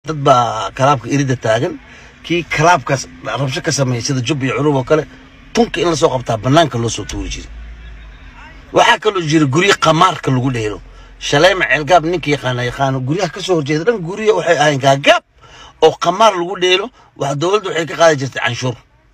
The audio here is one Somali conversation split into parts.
dad baa kalaabka irida taagan kii kalaabkaas rabsho ka sameeyay sida jub iyo culub oo kale tunka in la soo qabtaa banaanka loo soo tuuri jiray waxa kale jira guriga qamaarka lagu dheelo shaleema ceelgaab ninkii yaqaan guriyaha ka soo horjeeda dhan guriga waxay ahayn gaagaab oo qamaar lagu dheelo wax dawladdu waxay ka qaadi jirtay canshuur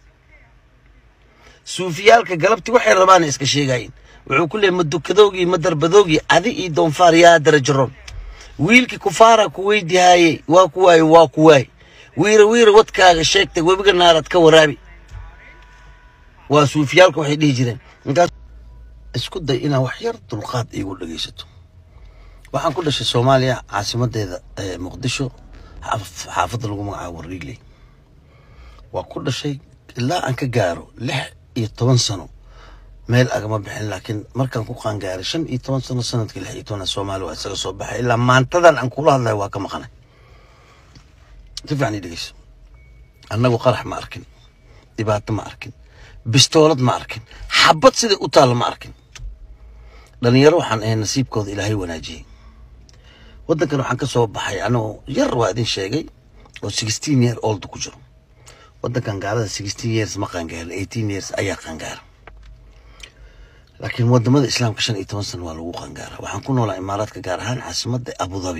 suufiyaalka galabti waxay rabaan iska sheegayeen wuxuu ku leeyahay madukadoogi madarbadoogi adi iyo doonfaar yaa darajaroon wiilki kufaara ku weydiiyay waa ku waay wiira wadkaaga sheegtay webiga naarad ka waraabi waa suufiyaalka waxay dhihi jireen intaas isku day inaa wax yar dulqaad iigu dhageysato waxaan ku dhashay Soomaaliya caasimadeeda Muqdisho xaafadda lagu magacaabo Riigley waa ku dhashay ilaa aan ka gaaro 16 sano meel agama bixin laakiin markaan ku qaan gaaray 15 sano sanadkii 16 Soomaaliya waa isaga soo baxay ilaa maantadan aan kula hadlay waa ka maqanay tifani dhigis annagu qarax ma arkin dibaato ma arkin bistoolad ma arkin xabad sida u taal ma arkin dhalinyaro waxaan ahay nasiibkooda Ilaahay wanaajiyay wadankan waxaan ka soo baxay anoo yar waa idin sheegay oo 16 year old ku jiro wadankan gaalada 16 years ma qaan gaar 18 years ayaa qaan gaar laakiin wadamada islaamka 15 sano waa lagu qaan gaar waxaan ku noolaa imaaraadka gaar ahaan caasimadda Abu Dhabi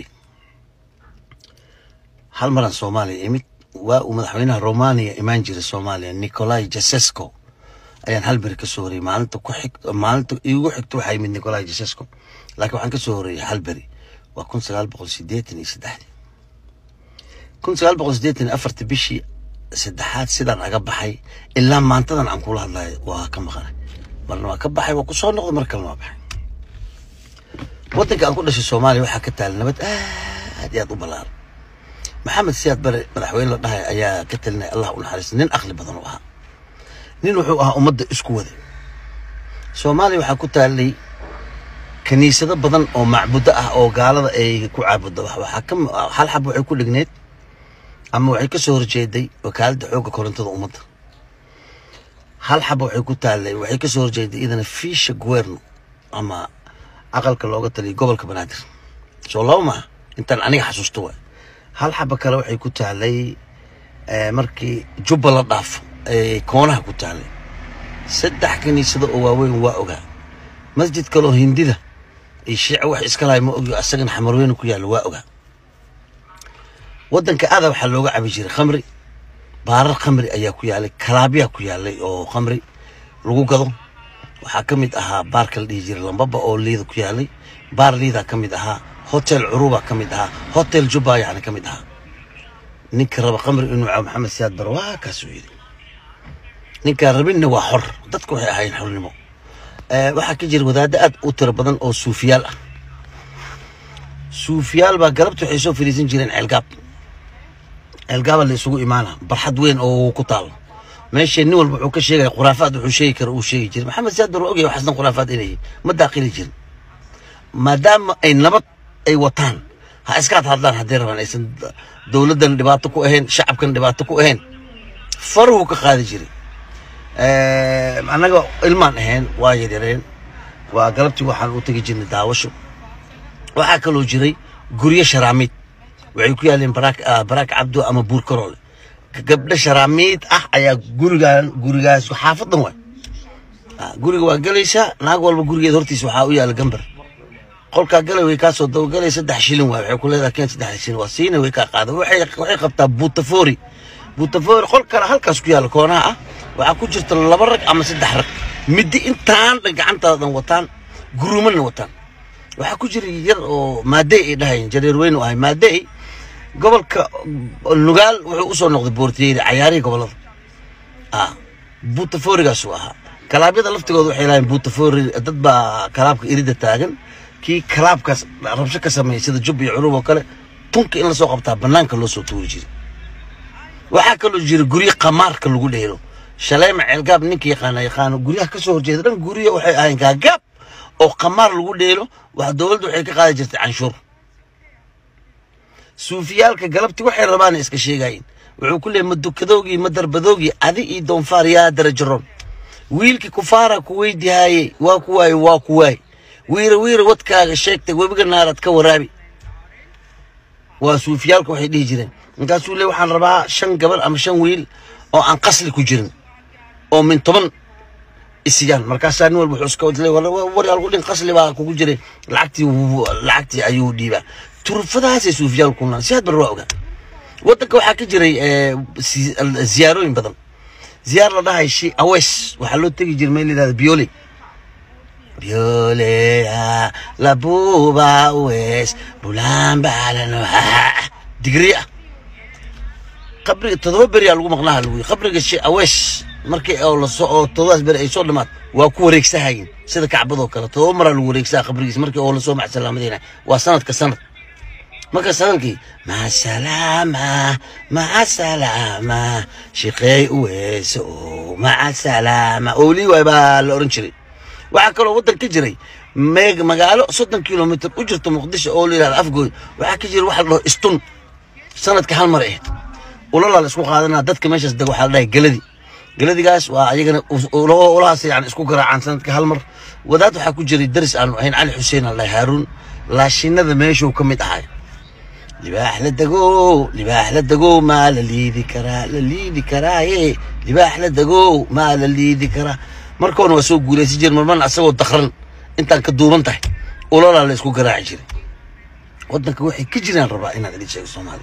hal maran Soomaaliya imid waa madaxweynaha Romania imaan jiray Soomaaliya Nicolae Ceausescu ayaan hal bari ka soo horeeyay maalinta iigu xigto waxay imid Nicolae Ceausescu laakiin waxaan ka soo horeeyay hal bari waa 1983 1984 bishii saddexaad sidaan aga baxay ilaa maantadan aan kula hadlay waa ka maqanay marna waa ka baxay waa ku soo noqday mar kale waa baxay wadanka aan ku dhashay Soomaaliya waxa ka taal nabad aad iyo aad u balaaran محمد سياد بري مدحوين لا دحay ayaa ka talinay Allah u naxariisto nin aqli badan oo nin wuxuu ahaa umada isku wada Soomaaliya waxa ku taalay kaniisado badan oo macbuud ah oo gaalada ay ku caabudo waxa ka hal xab waxay ku dhigneed ama waxay ka soo horjeeday wakaalada xoogga korontada umada hal xab waxay ku taalay waxay ka soo horjeeday idana fiisha guwerno ama aqalka looga taliyo gobolka Banaadir soo lawma intaan aniga xasuusto hal xaba kale waxay ku taalay markii jubba la dhaafo koonaha ku taalay saddex kaniisado oo waaweyn waa ogaa masjid kale oo hindida ay shiico wax iska laay ma ogiyo asagana xamarweyn ku yaalo waa ogaa wadanka aad waxa looga cabi jiray khamri baarar khamri ayaa ku yaalay kalaabiya ku yaalay oo khamri lagu gado waxa kamid ahaa baarka la dhigi jiray lambaba oo liida ku yaalay baar liida kamid ahaa hotel عروبة كمدها hotel جوبا يعني كمدها نك رب قمر إنه محمد سياد بروا كسويدي نك ربنا وحر تذكر هاي الحر نمو وحكي جر وذا أوتر بدن أو سوفيال بقربته حيسو في الزنجيرين القاب اللي يسوق إيمانه برحد وين أو قطال ماشي النول بحوك شيء خرافات وحشيكر وشيء جر محمد سياد بروا وحسن خرافات إليه ما داخل جر ما دام أي نبض أي وطن هاسكات هذا هدير من اسم دولة دباتكو أهين شعب كان دباتكو أهين فرو كخارج جري أنا جو إلمان أهين واجدين وقلبت واحد وتجي جن داوشوا وأكلوا جري قرية شراميت وعيكوا لين براك عبدو أما بوركرول قبل شراميت يا قرية حافظ نوع قرية وقليسة ناقول بقرية دورتي سحاوية على جنبر قل كقول ويكاسو دو قال يسدح شيلون وحي كل هذا كان سدح شيلون وسينا ويكا قاعد وحي قبطة بوتفوري قل كلا هالكاس كيا الكوناء وعكو جرت لبرك أما سدح رك مدي إنتان رجعنت هذا وطن جرومن وطن وحكو جري ير مادئ ده جرير وين وهاي مادئ قبل النقال وحوصل نقد بورتري عياري قبل بوتفوري قاسوها كلابيد لفت قدو حيلان بوتفوري ضد كلابك إريد التاجن كي كلابكاس ربشة كسمة سيد جب يعروب وكله تونك إلا سوق بتاع بنانك اللي سوق توجي وحكلوا جير جوري قمار كله يقول له شلام عقاب نك يخان جوريه كسور جدران جوريه وحي عين عقاب أو قمار اللي يقول له واحد دولد وحي كقاعد جرت عنشور سوفيال كقلبت وحي رباني إسك شيء جاين وكل مدو كذوقي مدر بدوقي هذه دون فاريا درجرون ويلك كفارة كويدي هاي واكواي وير ودكاga sheegtay webiga naarad ka waraabi waa suufiyaalku waxay dhigi jireen markaasuu leey waxaan rabaa 5 gabar ama 5 wiil oo aan qasli ku jirin oo min 10 isiyaan markaasaa nin walba wuxuu iska wadlay war algu dhin qasli baa kugu jiray lacagtii ayuu dhiibaa turfadaasay suufiyaan kunaan si hadba waa ogaa wadanka waxaa ka jiray ziyaarooyin badan ziyaar la dhahay shi awees waxaa loo tegi jiray meel yidhahda biole la buuba awees bulaan baalano digriya qabriga 7 beri lagu maqnaa lagu qabriga shi awees markii oo la soo 7 beri ay soo dhamaad waa ku wareegsahayn sida kacbado kale 7 mar lagu wareegsaa qabrigiis markii oo la soo macsalaamadina waa sanadka sanad marka sanadkii maca salaama shiqay uweeso maca salaama ooli way baa la oran jiray waxa kale oo wadan ka jiray magaalo 30 kilomitir u jirto muqdisho oo leeyahay afgooy waxa ka jiray waxa la istun sanadka hal mar ah ulala la isku qaadanaa dadka meeshaas dag waxa la dhahay galadigaas waa ayagana ulaas yani isku garaacaan sanadka hal mar wadaad waxa ku jiray daris aan ahayn Ali Xuseen Allah Haarun laashinada meeshuu ka mid ahay libaax la dago ma la liidi karaa libaax la dago ma la liidi karaa markoona waa soo guulaysi jir marman asagoo dakhran intaan ka duuban tahay ulala la isku garaaci jiray wadanka waxay ka jiraan rabaa inaad idin sheego Soomaali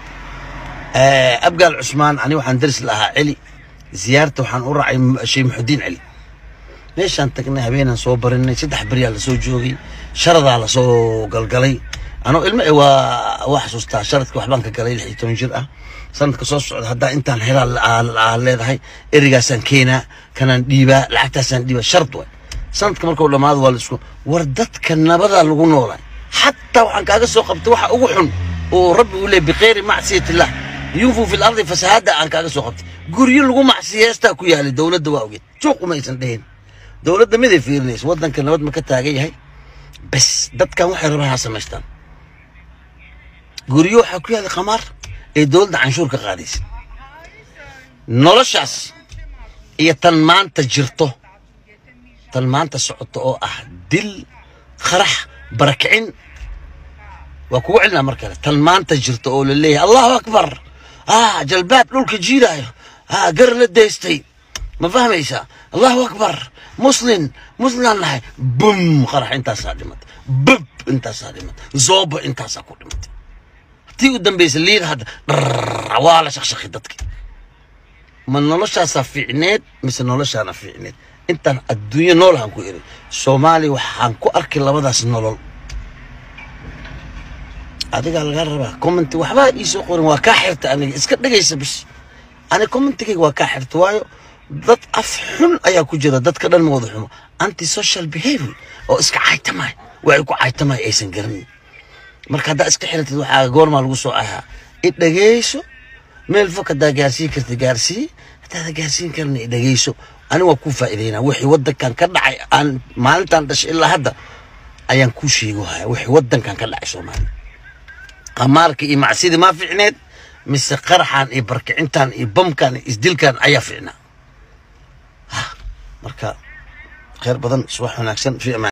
abgaal Cusmaan ani waxaan daris lahaa cili ziyaarta waxaan u raacay Sheekh Muxudiin Cali meeshaan tagnay habeenan soo barinay 3 bari la soo joogay sharada la soo galgalay أنا علمي وحسوستا شرط كوحبان كقليل حيتون جرأة سنة كصوص هذا إنت هلال على هاي إرجاسن كينا كان ديبا لعكتا سن ديبا شرط وين سنة كمان كل ما هذا والسكو وردت كنا بدل الغنورة حتى وعن كذا سوق بتوح أوحن ورب يقول لي بغير معصية الله ينفوا في الأرض فساد عن كذا سوق قريل لقوا معصية استاكويا للدولة دواوجت سوق ما يسندين دولة دمدي في الناس ودن كنا ود مكتها جاي هاي بس دت كان واحد ربعها سمشتان guriyo waxa ku yaala qamar ee dawladda canshuur ka qaadaysa noloshaas iyo tan maanta jirto tan maanta socoto oo ah dil kharax barakicin waa kugu cilna markale tan maanta jirto oo la leeyahay Allahu akbar jalbaad dhulka jiidayo gar la deystay ma fahmaysa Allahu akbar muslim nahay bum kharax intaas dhimat bub intaas dhimat zooba intaas ku dhimat تيجي قدام بيسلين هذا ولا شخشخ دتك ما نولش في عناد مثل نولش أنا في عناد أنت الدنيا نول هنكو إيري سومالي وحنكو أركي لبضاس نول هذا قال غربة كومنت وحبا يسوقون وكاحرت أنا إسكت دقيس بس أنا كومنت كي وكاحرت وايو ضد أفحم أيا كوجرا ضد كذا الموضوع أنتي سوشيال بيهيفير أو إسك عايتماي وعيكو عايتماي أيسن قرني marka hada iska xirtid waxa goorma lagu soo ahaa idageyso meel fog hada gaarsiin kartid gaarsii hada gaarsiin karna idageyso ani waa ku faa'iideynaa wixii wadankan ka dhacay aan maalintan dhashay ilaa hadda ayaan ku sheegayaa wixii wadankan ka dhacay Soomaaliya qamaarka iyo macsidii ma fiicneed mise qarxan iyo barkicintan iyo bamkan iyo isdilkan ayaa fiicnaa marka khayr badan subax wanaagsan fi